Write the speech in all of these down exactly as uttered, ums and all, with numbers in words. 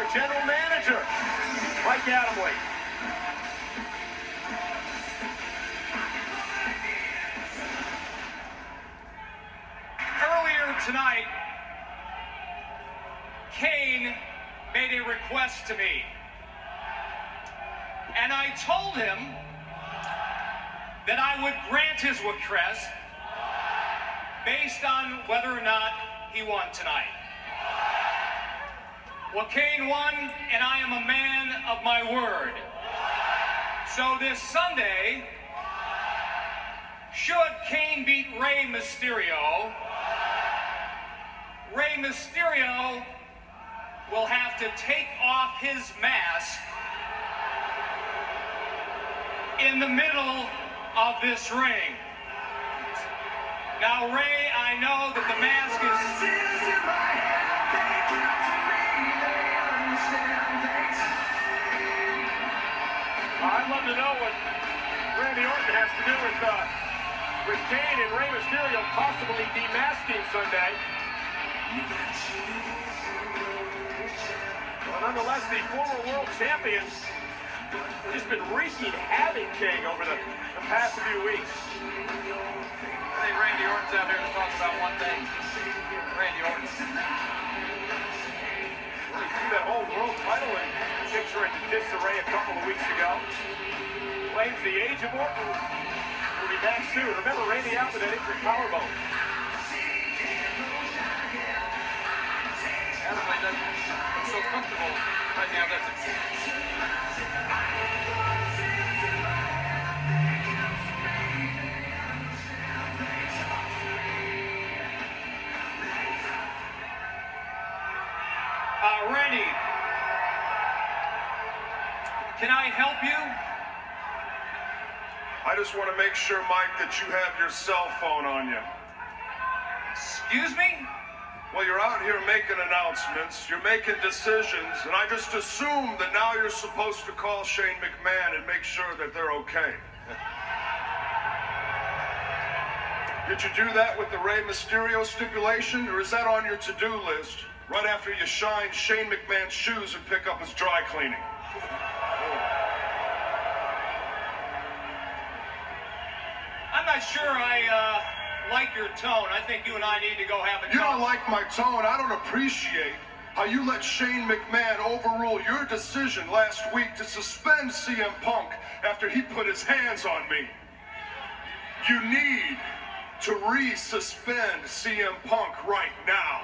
our general manager, Mike Adamle. Earlier tonight, Kane made a request to me, and I told him that I would grant his request based on whether or not he won tonight. Well, Kane won, and I am a man of my word. So this Sunday, should Kane beat Rey Mysterio, Rey Mysterio will have to take off his mask in the middle of this ring. Now, Rey, I know that the mask is... I'd love to know what Randy Orton has to do with, uh, with Kane and Rey Mysterio possibly demasking Sunday. Well, nonetheless, the former world champions just been wreaking havoc, King, over the, the past few weeks. I think Randy Orton's out here to talk about one thing. Randy Orton. Well, you see that whole world title in picture in disarray a couple of weeks ago. Claims the age of Orton will be back soon. Remember, Randy out with that injured collarbone. Adamle doesn't look so comfortable right now, does it? Uh, Randy, can I help you? I just want to make sure, Mike, that you have your cell phone on you. Excuse me? Well, you're out here making announcements, you're making decisions, and I just assume that now you're supposed to call Shane McMahon and make sure that they're okay. Did you do that with the Rey Mysterio stipulation, or is that on your to-do list right after you shine Shane McMahon's shoes and pick up his dry cleaning? I'm not sure I uh, like your tone. I think you and I need to go have a You talk. don't like my tone. I don't appreciate how you let Shane McMahon overrule your decision last week to suspend C M Punk after he put his hands on me. You need to re-suspend C M Punk right now.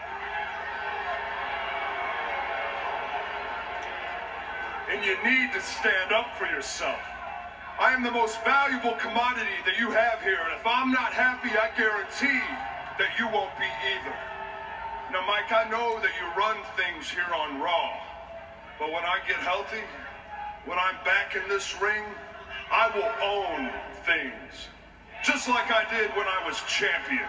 And you need to stand up for yourself. I am the most valuable commodity that you have here, and if I'm not happy, I guarantee that you won't be either. Now, Mike, I know that you run things here on Raw, but when I get healthy, when I'm back in this ring, I will own things, just like I did when I was champion.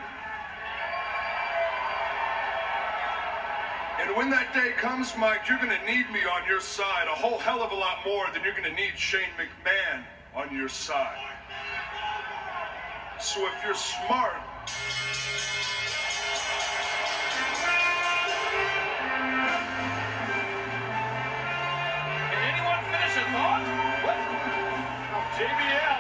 And when that day comes, Mike, you're going to need me on your side a whole hell of a lot more than you're going to need Shane McMahon on your side. So if you're smart, Can anyone finish a thought? What? J B L.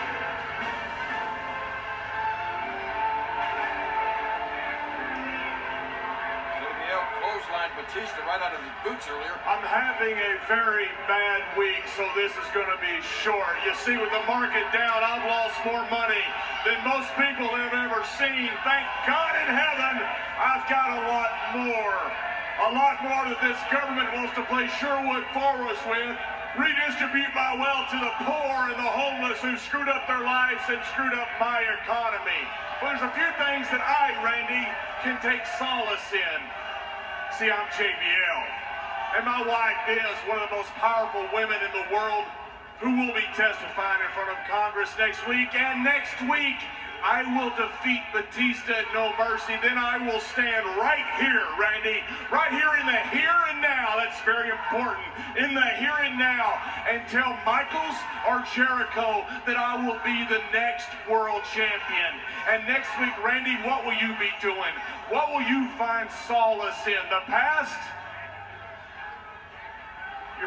J B L clotheslined Batista right out of his boots earlier. I'm having a very bad week, so this is going to be short. You see, with the market down, I've lost more money than most people have ever seen. Thank God in heaven, I've got a lot more. A lot more that this government wants to play Sherwood Forest with. Redistribute my wealth to the poor and the homeless who screwed up their lives and screwed up my economy. Well, there's a few things that I, Randy, can take solace in. See, I'm J B L. And my wife is one of the most powerful women in the world who will be testifying in front of Congress next week. And next week, I will defeat Batista at No Mercy. Then I will stand right here, Randy, right here in the here and now. That's very important. In the here and now. And tell Michaels or Jericho that I will be the next world champion. And next week, Randy, what will you be doing? What will you find solace in? The past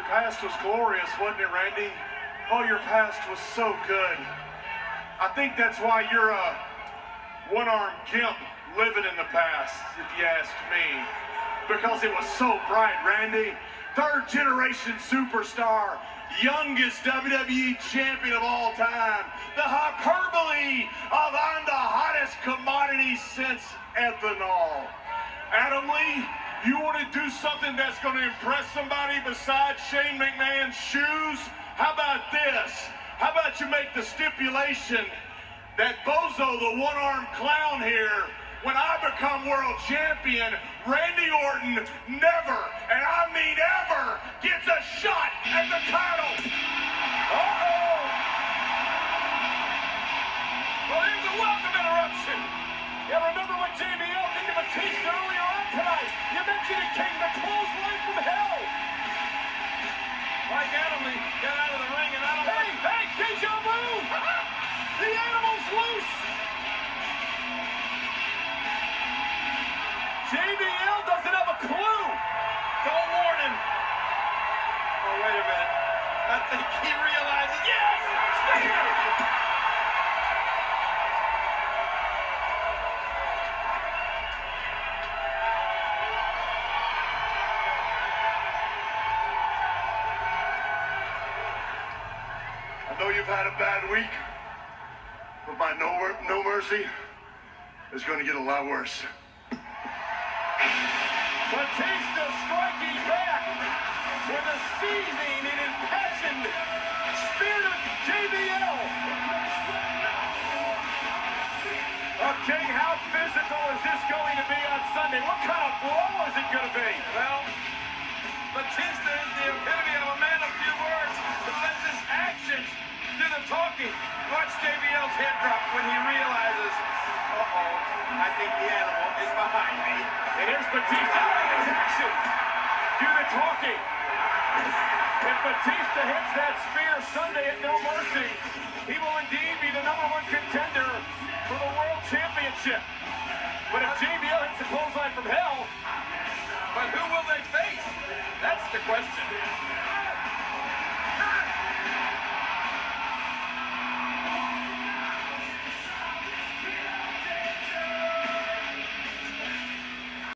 Your past was glorious, wasn't it, Randy? Oh, your past was so good. I think that's why you're a one-armed gimp living in the past, if you ask me. Because it was so bright, Randy. Third generation superstar, youngest W W E champion of all time. The hyperbole of I'm the hottest commodity since ethanol. Adam Lee, you want to do something that's going to impress somebody besides Shane McMahon's shoes? How about this? How about you make the stipulation that Bozo, the one-armed clown here, when I become world champion, Randy Orton never, and I mean ever, gets a shot at the title. Uh-oh. Well, here's a welcome interruption. Yeah, remember what J B L did to Batista earlier on tonight? You mentioned it, King, the clothesline from hell. Mike Adamle got out of the ring, and I don't Hey, like... hey, deja vu! The animal's loose! J B L doesn't have a clue! Don't warn him! Oh, wait a minute. I think he realizes, yes! Spear! I know you've had a bad week, but my no, no mercy is going to get a lot worse. Batista striking back with a seething and impassioned spear to J B L. Okay, how physical is this going to be on Sunday? What kind of blow is it going to be? Well, Batista is the epitome of a man of few words who lets his actions do the talking. Watch J B L's head drop when he realizes, uh-oh, I think the animal is behind me. And here's Batista letting his actions do the talking. If Batista hits that spear Sunday at No Mercy, he